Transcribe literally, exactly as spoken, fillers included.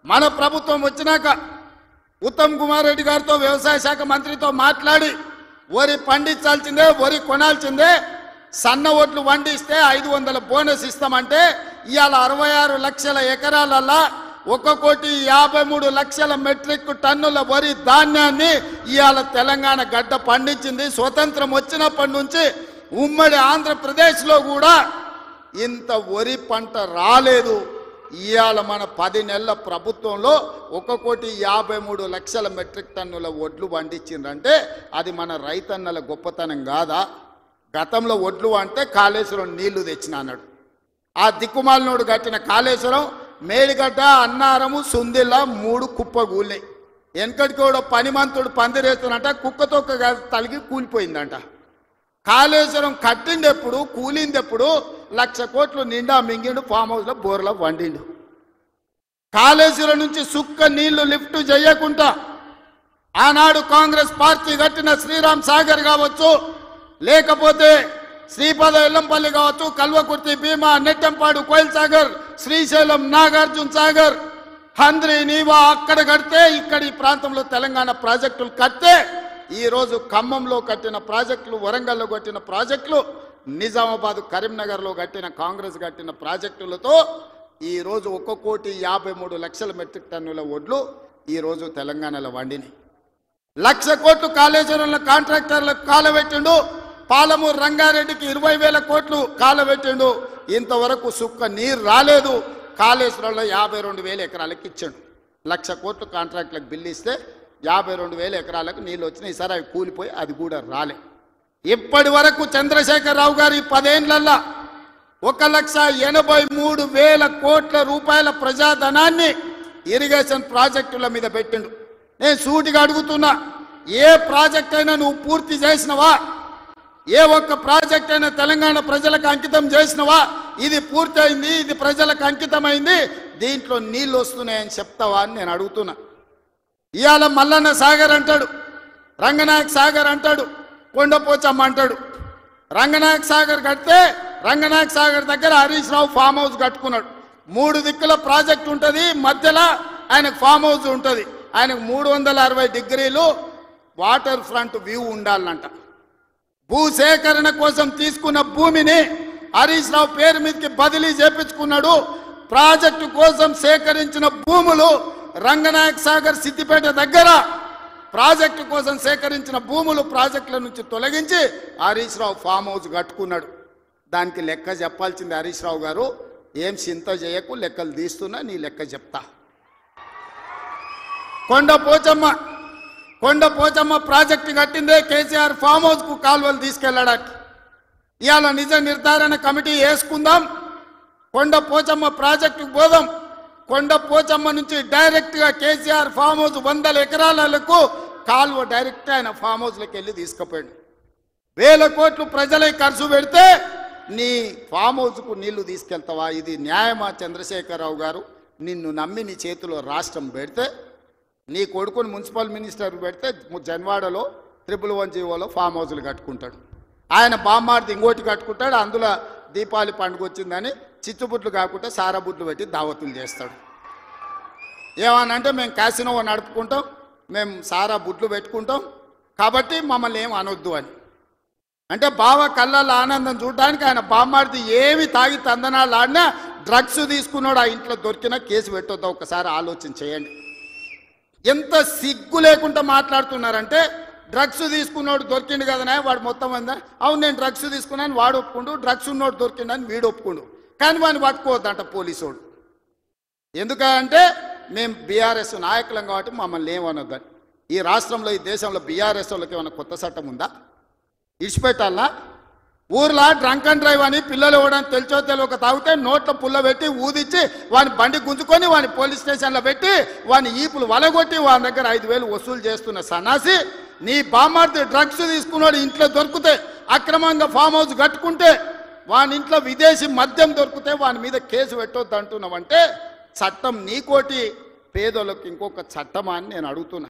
మన ప్రభుత్వం వచ్చినాక ఉత్తమ్ కుమార్ రెడ్డి గారితో వ్యవసాయ శాఖ మంత్రితో మాట్లాడి వరి పండించాల్సిందే, వరి కొనాల్సిందే, సన్న ఓట్లు వండిస్తే ఐదు వందల బోనస్ ఇస్తామంటే ఇవాళ అరవై ఆరు లక్షల ఎకరాలల్లా ఒక కోటి యాభై మూడు లక్షల మెట్రిక్ టన్నుల వరి ధాన్యాన్ని ఇవాళ తెలంగాణ గడ్డ పండించింది. స్వతంత్రం వచ్చినప్పటి నుంచి ఉమ్మడి ఆంధ్రప్రదేశ్లో కూడా ఇంత వరి పంట రాలేదు. ఇవాళ మన పది నెలల ప్రభుత్వంలో ఒక కోటి యాభై మూడు లక్షల మెట్రిక్ టన్నుల వడ్లు పండించిందంటే అది మన రైతన్నల గొప్పతనం కాదా? గతంలో వడ్లు అంటే కాళేశ్వరం నీళ్లు తెచ్చిన అన్నాడు. ఆ దిక్కుమాలినోడు కట్టిన కాళేశ్వరం మేడిగడ్డ, అన్నారము, సుందిల్ల మూడు కుప్పగూలినాయి. వెనకటికి కూడా పనిమంతుడు పందిరేస్తున్నట కుక్కతో తలిగి కూలిపోయిందంట. కాళేశ్వరం కట్టిండెప్పుడు, కూలిందెప్పుడు, లక్ష కోట్లు నిండా మింగిండు, ఫామ్ హౌస్లో బోర్లో వండిండు. కాళేశ్వరం నుంచి సుక్క నీళ్లు లిఫ్ట్ చేయకుండా ఆనాడు కాంగ్రెస్ పార్టీ కట్టిన శ్రీరామ్ సాగర్ కావచ్చు, లేకపోతే శ్రీపద ఎల్లంపల్లి కావచ్చు, కల్వకుర్తి, భీమా, నెట్టంపాడు, కోయిల్ సాగర్, శ్రీశైలం, నాగార్జున సాగర్, హంద్రి, నీవా అక్కడ కడితే ఇక్కడ ఈ ప్రాంతంలో తెలంగాణ ప్రాజెక్టులు కడితే ఈరోజు ఖమ్మంలో కట్టిన ప్రాజెక్టులు, వరంగల్లో కట్టిన ప్రాజెక్టులు, నిజామాబాద్, కరీంనగర్లో కట్టిన కాంగ్రెస్ కట్టిన ప్రాజెక్టులతో ఈరోజు ఒక కోటి యాభై మూడు లక్షల మెట్రిక్ టన్నుల వడ్లు ఈరోజు తెలంగాణలో వండినాయి. లక్ష కోట్లు కాళేశ్వరంలో కాంట్రాక్టర్లకు కాలబెట్టిండు. పాలమూరు రంగారెడ్డికి ఇరవై వేల కోట్లు కాలబెట్టిండు. ఇంతవరకు సుక్క నీరు రాలేదు. కాళేశ్వరంలో యాభై రెండు వేల ఎకరాలకు ఇచ్చాడు. లక్ష కోట్లు కాంట్రాక్టులకు బిల్లు ఇస్తే యాభై రెండు వేల ఎకరాలకు నీళ్ళు వచ్చినాయి. ఈసారి అవి కూలిపోయి అది కూడా రాలే. ఇప్పటి వరకు చంద్రశేఖరరావు గారి పదేళ్లల్లా ఒక లక్ష ఎనభై మూడు వేల కోట్ల రూపాయల ప్రజాధనాన్ని ఇరిగేషన్ ప్రాజెక్టుల మీద పెట్టిండు. నేను సూటిగా అడుగుతున్నా, ఏ ప్రాజెక్ట్ అయినా నువ్వు పూర్తి చేసినవా? ఏ ఒక్క ప్రాజెక్ట్ అయినా తెలంగాణ ప్రజలకు అంకితం చేసినవా? ఇది పూర్తయింది, ఇది ప్రజలకు అంకితమైంది, దీంట్లో నీళ్ళు వస్తున్నాయని చెప్తావా అని నేను అడుగుతున్నా. ఇవాళ మల్లన్న సాగర్ అంటాడు, రంగనాయక్ సాగర్ అంటాడు, కొండపోచమ్మ అంటాడు. రంగనాయక్ సాగర్ కడితే రంగనాయక్ సాగర్ దగ్గర హరీష్ రావు ఫామ్ హౌస్ కట్టుకున్నాడు. మూడు దిక్కుల ప్రాజెక్ట్ ఉంటుంది, మధ్యలో ఆయనకు ఫామ్ హౌస్ ఉంటుంది. ఆయనకు మూడు వందల అరవై డిగ్రీలు వాటర్ ఫ్రంట్ వ్యూ ఉండాలంట. భూసేకరణ కోసం తీసుకున్న భూమిని హరీష్ రావు పేరు మీదకి బదిలీ చేపించుకున్నాడు. ప్రాజెక్టు కోసం సేకరించిన భూములు రంగనాయక్ సాగర్, సిద్దిపేట దగ్గర ప్రాజెక్టు కోసం సేకరించిన భూములు ప్రాజెక్టుల నుంచి తొలగించి హరీష్ రావు ఫామ్ హౌస్ కట్టుకున్నాడు. దానికి లెక్క చెప్పాల్సింది హరీష్ రావు గారు. ఏం చింత చేయకు, లెక్కలు తీస్తున్నా, నీ లెక్క చెప్తా. కొండ పోచమ్మ కొండ పోచమ్మ ప్రాజెక్టు కట్టిందే కేసీఆర్ ఫామ్ హౌస్కు కాలువలు తీసుకెళ్ళడానికి. ఇవాళ నిజ నిర్ధారణ కమిటీ వేసుకుందాం, కొండ పోచమ్మ ప్రాజెక్టుకు పోదాం. కొండ పోచమ్మ నుంచి డైరెక్ట్గా కేసీఆర్ ఫామ్ హౌస్ వందల ఎకరాలకు కాలువ డైరెక్ట్ ఆయన ఫామ్ హౌస్లోకి వెళ్ళి తీసుకుపోయాడు. వేల కోట్లు ప్రజలై ఖర్చు పెడితే నీ ఫామ్ హౌస్కు నీళ్లు తీసుకెళ్తావా? ఇది న్యాయమా? చంద్రశేఖరరావు గారు, నిన్ను నమ్మి నీ చేతిలో రాష్ట్రం పెడితే, నీ కొడుకుని మున్సిపల్ మినిస్టర్ పెడితే జన్వాడలో ట్రిపుల్ వన్ జీవోలో ఫామ్ హౌస్లు కట్టుకుంటాడు. ఆయన బామ్మార్ది ఇంకోటి కట్టుకుంటాడు. అందులో దీపావళి పండుగ వచ్చిందని చిచ్చుబుట్లు కాకుండా సారా బుట్లు పెట్టి దావతులు చేస్తాడు. ఏమనంటే మేము క్యాసినో నడుపుకుంటాం, మేము సారా బుట్లు పెట్టుకుంటాం, కాబట్టి మమ్మల్ని ఏం అనొద్దు అని. అంటే బావ కళ్ళల్లో ఆనందం చూడడానికి ఆయన బామ్మార్ది ఏమి తాగి తందనాలు ఆడినా డ్రగ్స్ తీసుకున్నాడు ఆ ఇంట్లో దొరికినా కేసు పెట్టొద్దా? ఒకసారి ఆలోచన చేయండి. ఎంత సిగ్గు లేకుండా మాట్లాడుతున్నారంటే, డ్రగ్స్ తీసుకున్నాడు దొరికిండు కదనే వాడు మొత్తం అందా, అవును నేను డ్రగ్స్ తీసుకున్నాను వాడు ఒప్పుకుండు, డ్రగ్స్ ఉన్నోడు దొరికిండని వీడు ఒప్పుకుండు, కానీ వాడిని పట్టుకోవద్దంట పోలీసోడు. ఎందుకంటే మేము బీఆర్ఎస్ నాయకులం కాబట్టి మమ్మల్ని ఏమనొద్దని. ఈ రాష్ట్రంలో, ఈ దేశంలో బీఆర్ఎస్ వాళ్ళకి ఏమైనా కొత్త చట్టం ఉందా? ఇడిచిపెట్టాలా? ఊర్లో డ్రంక్ అండ్ డ్రైవ్ అని పిల్లలు ఇవ్వడానికి తెలిచో తెలియక తాగితే నోట్లో పుల్ల పెట్టి ఊదిచ్చి వాని బండి గుంజుకొని వాని పోలీస్ స్టేషన్లో పెట్టి వాని ఈపులు వలగొట్టి వాని దగ్గర ఐదు వేలు వసూలు చేస్తున్న సన్నాసి, నీ బామ్మార్ది డ్రగ్స్ తీసుకున్నాడు ఇంట్లో దొరికితే, అక్రమంగా ఫామ్ హౌస్ కట్టుకుంటే, వాని ఇంట్లో విదేశీ మద్యం దొరికితే వాని మీద కేసు పెట్టొద్దు అంటున్నావంటే చట్టం నీకోటి, పేదోళ్ళకి ఇంకొక చట్టమా అని నేను అడుగుతున్నా.